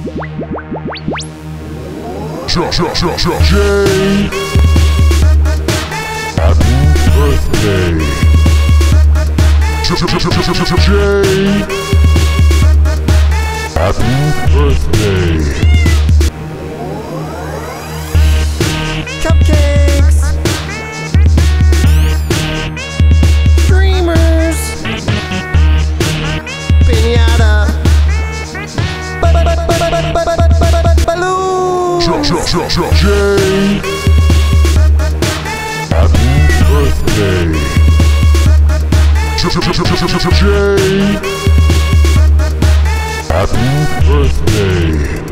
Jay, happy birthday. Jay, happy birthday. Cupcakes, streamers, piñata, balloons. Jay, happy birthday. Jay, happy birthday.